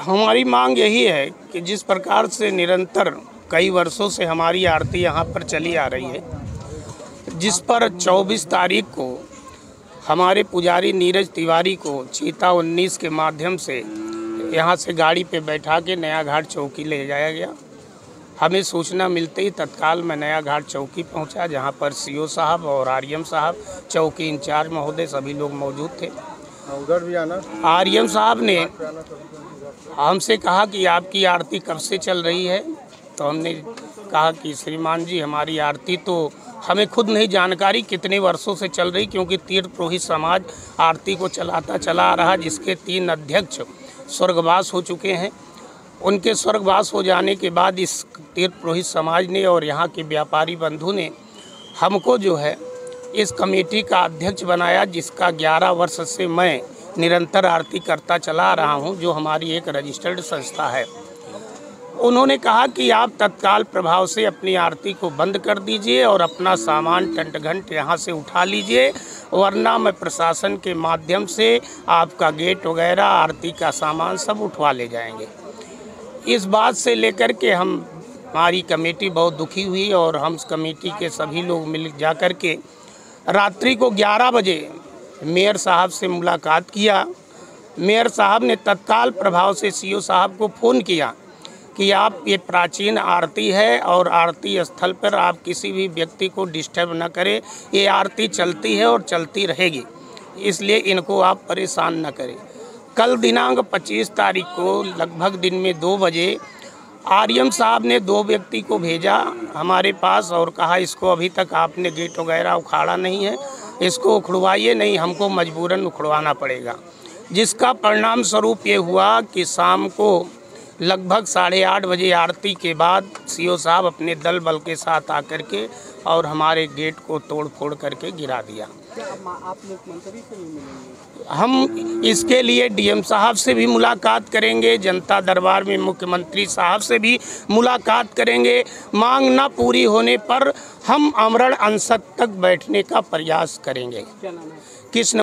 हमारी मांग यही है कि जिस प्रकार से निरंतर कई वर्षों से हमारी आरती यहाँ पर चली आ रही है, जिस पर 24 तारीख को हमारे पुजारी नीरज तिवारी को चीता 19 के माध्यम से यहाँ से गाड़ी पे बैठा के नया घाट चौकी ले जाया गया। हमें सूचना मिलते ही तत्काल मैं नया घाट चौकी पहुँचा, जहाँ पर सीओ साहब और आरएम साहब, चौकी इंचार्ज महोदय, सभी लोग मौजूद थे। उधर भी आना। आरएम साहब ने हमसे कहा कि आपकी आरती कब से चल रही है, तो हमने कहा कि श्रीमान जी हमारी आरती तो हमें खुद नहीं जानकारी कितने वर्षों से चल रही, क्योंकि तीर्थ पुरोहित समाज आरती को चलाता चला आ रहा, जिसके 3 अध्यक्ष स्वर्गवास हो चुके हैं। उनके स्वर्गवास हो जाने के बाद इस तीर्थ पुरोहित समाज ने और यहाँ के व्यापारी बंधु ने हमको जो है इस कमेटी का अध्यक्ष बनाया, जिसका 11 वर्ष से मैं निरंतर आरती करता चला आ रहा हूँ, जो हमारी एक रजिस्टर्ड संस्था है। उन्होंने कहा कि आप तत्काल प्रभाव से अपनी आरती को बंद कर दीजिए और अपना सामान टंट घंट यहाँ से उठा लीजिए, वरना मैं प्रशासन के माध्यम से आपका गेट वगैरह, आरती का सामान सब उठवा ले जाएंगे। इस बात से लेकर के हमारी कमेटी बहुत दुखी हुई और हम कमेटी के सभी लोग मिल जा कर के रात्रि को 11 बजे मेयर साहब से मुलाकात किया। मेयर साहब ने तत्काल प्रभाव से सीओ साहब को फ़ोन किया कि आप, ये प्राचीन आरती है और आरती स्थल पर आप किसी भी व्यक्ति को डिस्टर्ब न करें, ये आरती चलती है और चलती रहेगी, इसलिए इनको आप परेशान न करें। कल दिनांक 25 तारीख को लगभग दिन में 2 बजे आरएम साहब ने 2 व्यक्ति को भेजा हमारे पास और कहा इसको अभी तक आपने गेट वगैरह उखाड़ा नहीं है, इसको उखड़वाइए, नहीं हमको मजबूरन उखड़वाना पड़ेगा। जिसका परिणाम स्वरूप ये हुआ कि शाम को लगभग 8:30 बजे आरती के बाद सीओ साहब अपने दल बल के साथ आकर के और हमारे गेट को तोड़ फोड़ करके गिरा दिया। आप मुख्यमंत्री से भी मिलेंगे? हम इसके लिए डीएम साहब से भी मुलाकात करेंगे, जनता दरबार में मुख्यमंत्री साहब से भी मुलाकात करेंगे। मांग न पूरी होने पर हम आमरण अनशन तक बैठने का प्रयास करेंगे। क्या नाम है? कृष्ण